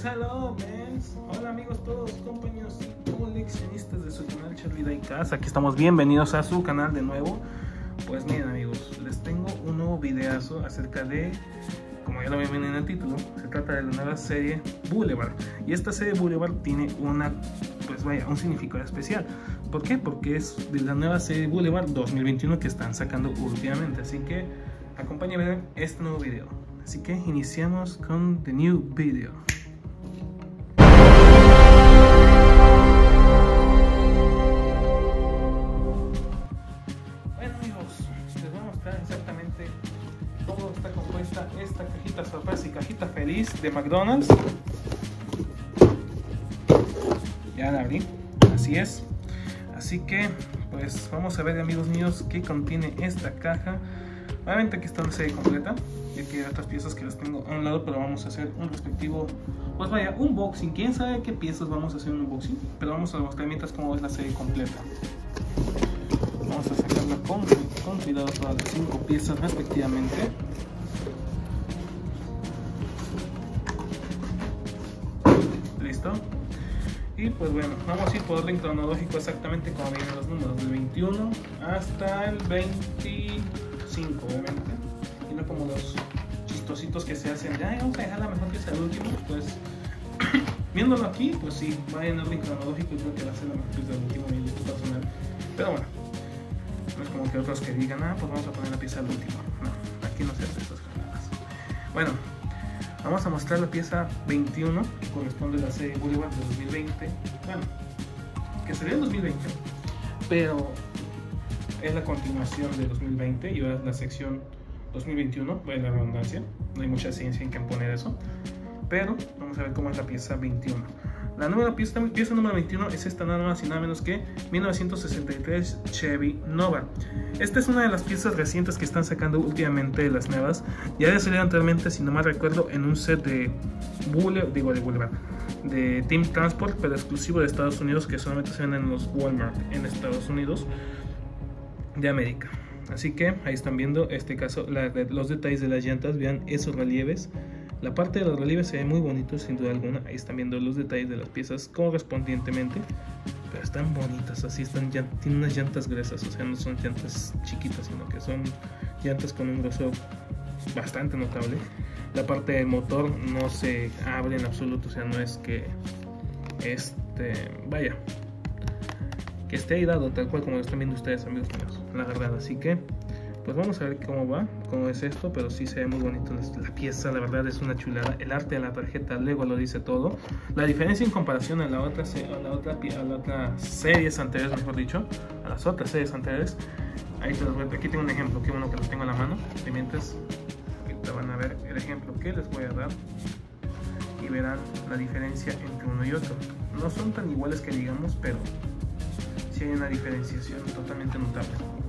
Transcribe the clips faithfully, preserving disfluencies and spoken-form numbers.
hello, mans. Hola amigos todos, compañeros y coleccionistas de su canal Charlie Diecast. Aquí estamos, bienvenidos a su canal de nuevo. Pues miren amigos, les tengo un nuevo videazo acerca de, como ya lo ven en el título, se trata de la nueva serie Boulevard. Y esta serie Boulevard tiene una, pues vaya, un significado especial. ¿Por qué? Porque es de la nueva serie Boulevard dos mil veintiuno que están sacando últimamente. Así que acompáñenme a ver este nuevo video. Así que iniciamos con the new video. Bueno amigos, les voy a mostrar exactamente cómo está compuesta esta cajita sorpresa y cajita feliz de McDonald's. Ya la abrí, así es. Así que pues vamos a ver amigos míos qué contiene esta caja. Obviamente aquí está una serie completa. Y aquí hay otras piezas que las tengo a un lado, pero vamos a hacer un respectivo, pues vaya, unboxing. Quién sabe qué piezas vamos a hacer un unboxing, pero vamos a mostrar mientras cómo es la serie completa. Vamos a sacarla con, con cuidado todas las cinco piezas respectivamente. Listo. Y pues bueno, vamos a ir por orden cronológico exactamente como vienen los números, del veintiuno hasta el veinticinco, obviamente. Y no como los chistositos que se hacen de, ay, vamos a dejarla mejor que sea el último. Pues viéndolo aquí, pues sí, va en orden cronológico y creo que va a ser la mejor pieza del último y personal. Pero bueno, no es como que otros que digan, ah, pues vamos a poner la pieza del último. No, aquí no se hacen estas cosas. Bueno, vamos a mostrar la pieza veintiuno, que corresponde a la serie Boulevard de dos mil veinte. Bueno, que sería el dos mil veinte, pero es la continuación de dos mil veinte y ahora es la sección dos mil veintiuno, en la redundancia. No hay mucha ciencia en que poner eso, pero vamos a ver cómo es la pieza veintiuno. La número, pieza, pieza número veintiuno es esta nada más y nada menos que mil novecientos sesenta y tres Chevy Nova. Esta es una de las piezas recientes que están sacando últimamente las nuevas. Ya había salido anteriormente, si no mal recuerdo, en un set de Boulevard, digo de Boulevard, de Team Transport, pero exclusivo de Estados Unidos, que solamente se venden en los Walmart en Estados Unidos de América. Así que ahí están viendo este caso la, los detalles de las llantas. Vean esos relieves. La parte de los relieves se ve muy bonito sin duda alguna. Ahí están viendo los detalles de las piezas correspondientemente, pero están bonitas, así están, ya, tienen unas llantas gruesas, o sea no son llantas chiquitas, sino que son llantas con un grosor bastante notable. La parte del motor no se abre en absoluto, o sea no es que este vaya que esté ahí dado tal cual como lo están viendo ustedes amigos míos, la verdad. Así que pues vamos a ver cómo va, cómo es esto, pero sí se ve muy bonito la pieza, la verdad es una chulada. El arte de la tarjeta Lego lo dice todo. La diferencia en comparación a la otra, a la otra, a la otra series anteriores, mejor dicho, a las otras series anteriores, ahí te los voy a, aquí tengo un ejemplo, qué bueno que lo tengo en la mano, y mientras ahorita van a ver el ejemplo que les voy a dar y verán la diferencia entre uno y otro. No son tan iguales que digamos, pero sí hay una diferenciación totalmente notable.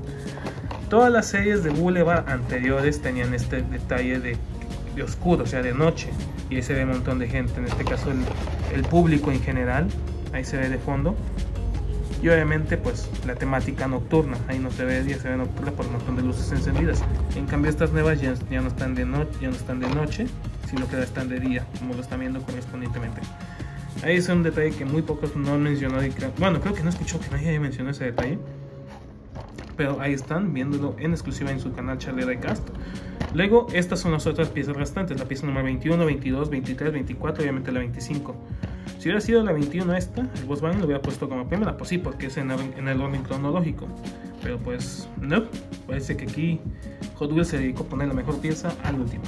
Todas las series de Boulevard anteriores tenían este detalle de, de oscuro, o sea de noche, y ahí se ve un montón de gente, en este caso el, el público en general, ahí se ve de fondo, y obviamente pues la temática nocturna, ahí no se ve de día, se ve nocturna por un montón de luces encendidas. En cambio estas nuevas ya, ya, no, están de no, ya no están de noche, sino que ya están de día, como lo están viendo correspondientemente. Ahí es un detalle que muy pocos no mencionó, y que, bueno, creo que no escuchó que nadie mencionó ese detalle. Pero ahí están viéndolo en exclusiva en su canal Charlie Diecast. Luego estas son las otras piezas restantes, la pieza número veintiuno, veintidós, veintitrés, veinticuatro y obviamente la veinticinco. Si hubiera sido la veintiuno esta, el Volkswagen lo hubiera puesto como primera, pues sí, porque es en el, en el orden cronológico. Pero pues no, parece que aquí Hot Wheels se dedicó a poner la mejor pieza al último.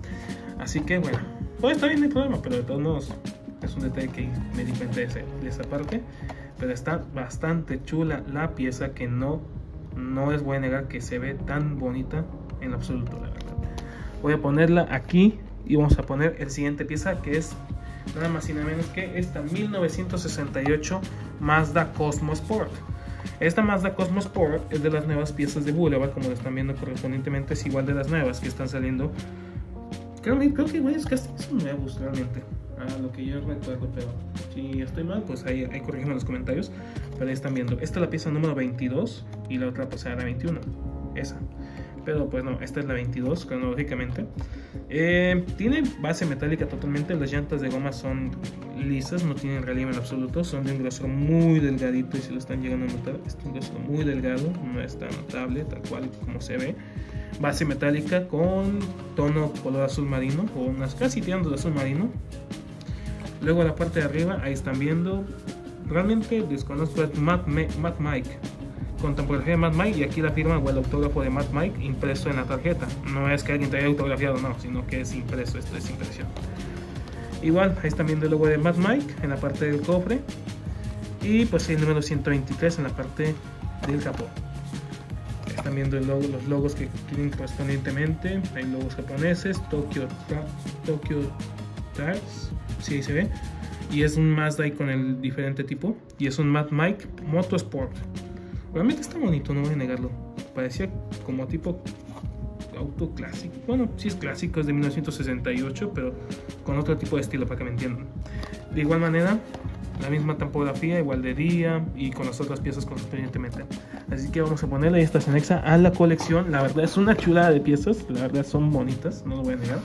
Así que bueno, pues está bien, no hay problema, pero de todos modos es un detalle que me di cuenta de, ese, de esa parte. Pero está bastante chula la pieza, que no No les voy a negar que se ve tan bonita en absoluto, la verdad. Voy a ponerla aquí y vamos a poner el siguiente pieza, que es nada más y nada menos que esta mil novecientos sesenta y ocho Mazda Cosmo Sport. Esta Mazda Cosmo Sport es de las nuevas piezas de Boulevard, como lo están viendo correspondientemente, es igual de las nuevas que están saliendo. Creo, creo que güey, es que son nuevos realmente, a lo que yo recuerdo, pero si estoy mal, pues ahí, ahí corrígeme en los comentarios. Pero ahí están viendo, esta es la pieza número veintidós y la otra pues era la veintiuno, esa. pero pues no, esta es la veintidós cronológicamente. Eh, tiene base metálica totalmente, las llantas de goma son lisas, no tienen relieve en absoluto, son de un grosor muy delgadito y si lo están llegando a notar, es un grosor muy delgado, no es tan notable, tal cual como se ve. Base metálica con tono color azul marino, o unas casi tirando de azul marino. Luego la parte de arriba, ahí están viendo, realmente desconozco, es Mad, Mad Mike, con tipografía de Mad Mike, y aquí la firma o el autógrafo de Mad Mike impreso en la tarjeta. No es que alguien te haya autografiado, no, sino que es impreso, esto es impresión. Igual, ahí están viendo el logo de Mad Mike en la parte del cofre, y pues el número ciento veintitrés en la parte del capó. Están viendo el logo, los logos que tienen correspondientemente. Hay logos japoneses, Tokyo, Tokyo Tags, sí, ahí se ve. Y es un Mazda ahí con el diferente tipo. Y es un Mad Mike Motorsport. Realmente está bonito, no voy a negarlo. Parecía como tipo auto clásico. Bueno, sí es clásico, es de mil novecientos sesenta y ocho, pero con otro tipo de estilo, para que me entiendan. De igual manera, la misma tipografía, igual de día y con las otras piezas correspondientemente. Así que vamos a ponerla, y esta se anexa a la colección. La verdad es una chulada de piezas, la verdad son bonitas, no lo voy a negar.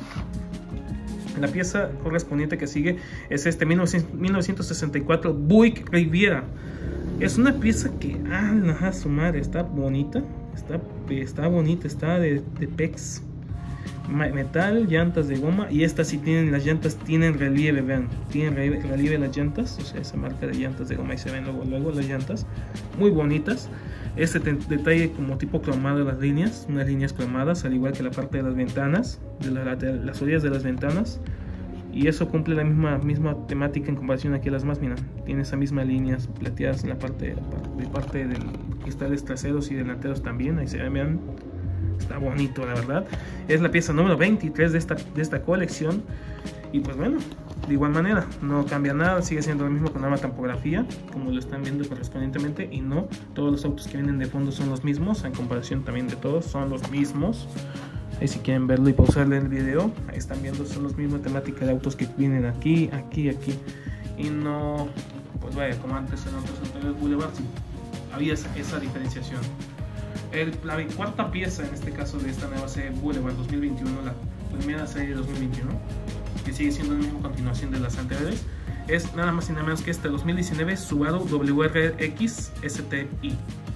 La pieza correspondiente que sigue es este mil novecientos sesenta y cuatro Buick Riviera. Es una pieza que, ah, no, su madre, está bonita, está, está bonita, está de, de pex. Metal, llantas de goma, y estas sí tienen, las llantas tienen relieve, vean, tienen relieve, relieve las llantas, o sea, esa marca de llantas de goma, y se ven luego, luego las llantas, muy bonitas. Este detalle como tipo cromado de las líneas, unas líneas cromadas, al igual que la parte de las ventanas, de, la, de las orillas de las ventanas, y eso cumple la misma, misma temática en comparación aquí a las más, miren, tiene esas mismas líneas plateadas en la parte, de parte de cristales traseros y delanteros también, ahí se ven, vean. Está bonito, la verdad. Es la pieza número veintitrés de esta, de esta colección. Y pues bueno, de igual manera, no cambia nada, sigue siendo lo mismo con la tipografía, como lo están viendo correspondientemente. Y no, todos los autos que vienen de fondo son los mismos, en comparación también de todos, son los mismos. Ahí si quieren verlo y pausarle el video, ahí están viendo, son los mismos temática de autos que vienen aquí, aquí, aquí. Y no, pues vaya, como antes en otros anteriores Boulevard, sí, había esa, esa diferenciación. El, la cuarta pieza en este caso de esta nueva serie Boulevard dos mil veintiuno, la primera serie de dos mil veintiuno, que sigue siendo la misma continuación de las anteriores, es nada más y nada menos que este dos mil diecinueve Subaru W R X S T I.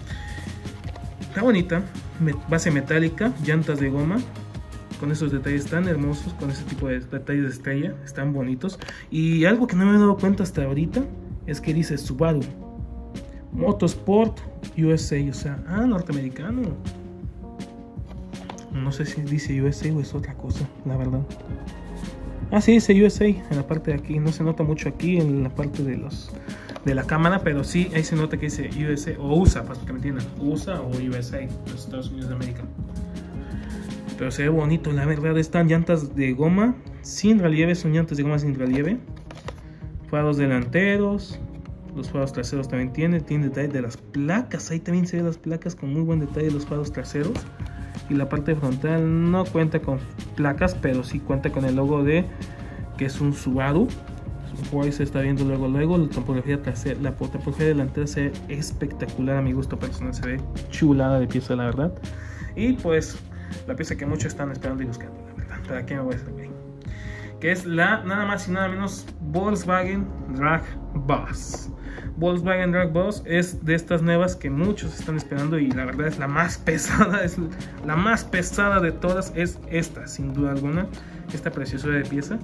Está bonita, base metálica, llantas de goma, con esos detalles tan hermosos, con ese tipo de detalles de estrella, están bonitos. Y algo que no me he dado cuenta hasta ahorita es que dice Subaru Motorsport U S A, o sea, ah, norteamericano. No sé si dice U S A o es otra cosa, la verdad. Ah, sí, dice U S A en la parte de aquí. No se nota mucho aquí en la parte de los de la cámara, pero sí, ahí se nota que dice U S A o U S A, para que me entiendan. U S A o U S A, los Estados Unidos de América. Pero se ve bonito, la verdad. Están llantas de goma sin relieve, son llantas de goma sin relieve. Faros delanteros. Los faros traseros también tienen, tiene detalle de las placas, ahí también se ven las placas con muy buen detalle los faros traseros. Y la parte frontal no cuenta con placas, pero sí cuenta con el logo de que es un Subaru. Ahí se está viendo luego, luego la topografía trasera, la topografía delantera se ve espectacular, a mi gusto personal, se ve chulada de pieza, la verdad. Y pues la pieza que muchos están esperando y buscando, la verdad, ¿para qué me voy a servir? Que es la nada más y nada menos Volkswagen Drag Bus. Volkswagen Drag Bus es de estas nuevas que muchos están esperando, y la verdad es la más pesada, es la más pesada de todas, es esta, sin duda alguna, esta preciosura de pieza.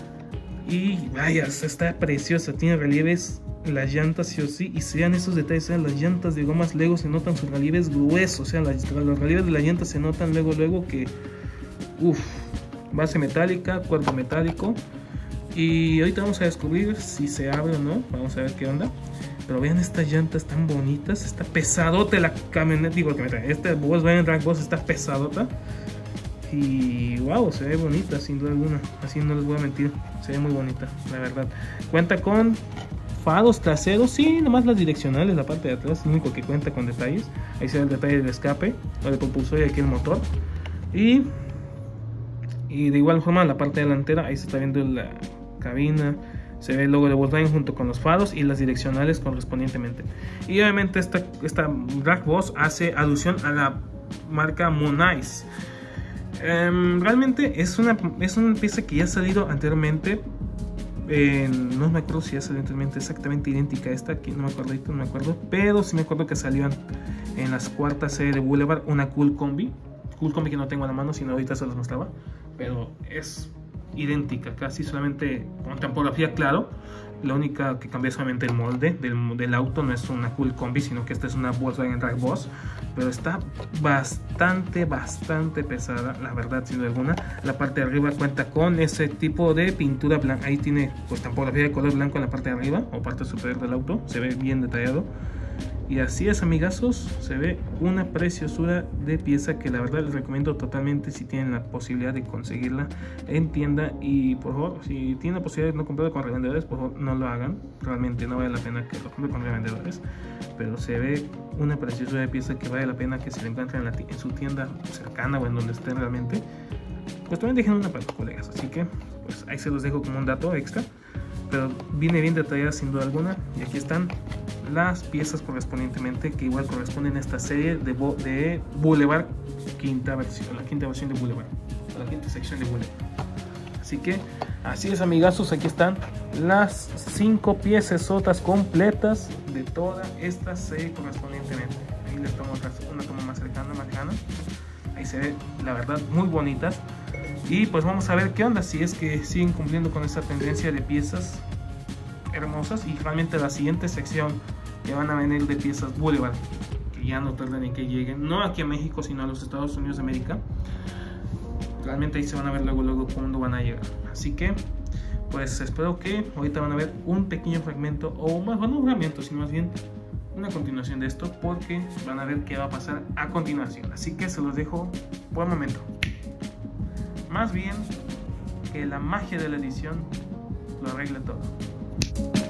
Y vaya, está preciosa, tiene relieves, las llantas sí o sí, y sean esos detalles, sean las llantas de gomas, luego se notan sus relieves gruesos, o sea, las, los relieves de las llantas se notan luego, luego que, uff, base metálica, cuerpo metálico. Y ahorita vamos a descubrir si se abre o no, vamos a ver qué onda. Pero vean estas llantas tan bonitas, está pesadota la camioneta, digo que me trae, este Volkswagen Drag Bus está pesadota. Y wow, se ve bonita sin duda alguna, así no les voy a mentir, se ve muy bonita, la verdad. Cuenta con faros traseros, sí, nomás las direccionales, la parte de atrás, es lo único que cuenta con detalles. Ahí se ve el detalle del escape, o del propulsor y aquí el motor. Y, y de igual forma la parte delantera, ahí se está viendo la cabina, se ve el logo de Volkswagen junto con los faros y las direccionales correspondientemente. Y obviamente esta, esta Drag Bus hace alusión a la marca Mooneyes. Um, realmente es una, es una pieza que ya ha salido anteriormente. Eh, no me acuerdo si ya salió anteriormente exactamente idéntica a esta, aquí no me acuerdo, no me acuerdo, pero sí me acuerdo que salió en las cuartas series de Boulevard una Cool Combi. Cool Combi que no tengo en la mano, sino ahorita se los mostraba, pero es idéntica, casi solamente con tipografía, claro. La única que cambia es solamente el molde del, del auto, no es una Cool Combi, sino que esta es una Volkswagen Drag Boss, pero está bastante, bastante pesada, la verdad, sin duda alguna. La parte de arriba cuenta con ese tipo de pintura blanca, ahí tiene pues tipografía de color blanco en la parte de arriba o parte superior del auto, se ve bien detallado. Y así es, amigazos, se ve una preciosura de pieza que la verdad les recomiendo totalmente si tienen la posibilidad de conseguirla en tienda. Y por favor, si tienen la posibilidad de no comprarlo con revendedores, por favor no lo hagan, realmente no vale la pena que lo compren con revendedores, pero se ve una preciosura de pieza que vale la pena que se la encuentren en, la en su tienda cercana o en donde estén realmente, pues también dejen una para los colegas. Así que pues ahí se los dejo como un dato extra, pero viene bien detallada sin duda alguna. Y aquí están las piezas correspondientemente, que igual corresponden a esta serie de, de Boulevard, quinta versión, la quinta versión de Boulevard, la quinta sección de Boulevard. Así que así es, amigazos, aquí están las cinco piecesotas completas de toda esta serie correspondientemente. Ahí les tomo otra, una toma más cercana, más lejana. Ahí se ve, la verdad, muy bonitas. Y pues vamos a ver qué onda, si es que siguen cumpliendo con esta tendencia de piezas hermosas. Y realmente la siguiente sección que van a venir de piezas Boulevard, que ya no tardan en que lleguen, no aquí a México, sino a los Estados Unidos de América. Realmente ahí se van a ver luego, luego cuándo van a llegar. Así que pues espero que ahorita van a ver un pequeño fragmento, o más, bueno, no un fragmento, sino más bien una continuación de esto, porque van a ver qué va a pasar a continuación. Así que se los dejo por el momento. Más bien que la magia de la edición lo arregle todo.